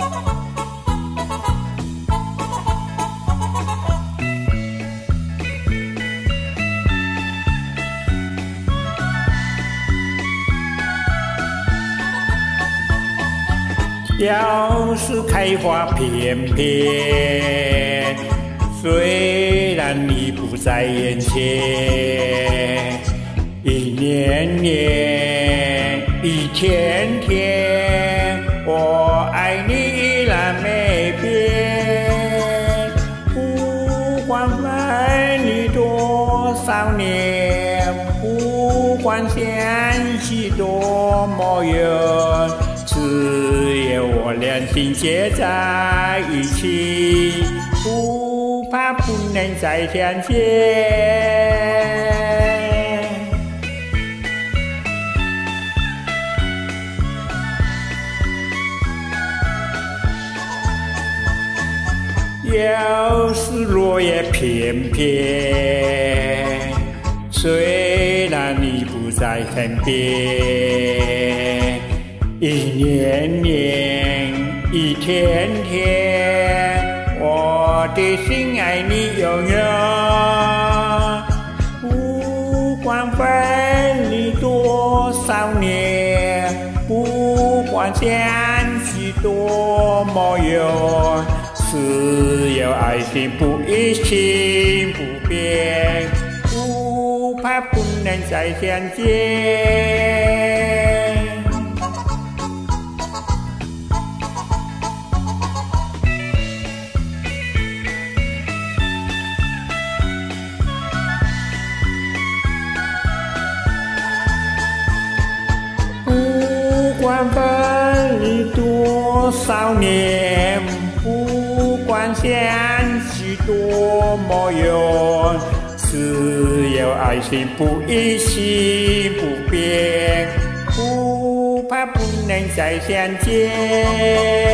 要是开花片片，虽然你不在眼前，一年年，一天天，我爱你依然没变。不管分离多少年，不管相距多么远，只有我俩心结在一起，不怕不能再相见。要是落叶片片，虽然你不在身边，一年年，一天天，我的心爱你永远。不管分离多少年，不管相距多么远，只有爱心不移，心不变，不怕不能再相见。不管分离多少年，不管相距多么远，只有爱心不移，心不变，不怕不能再相见。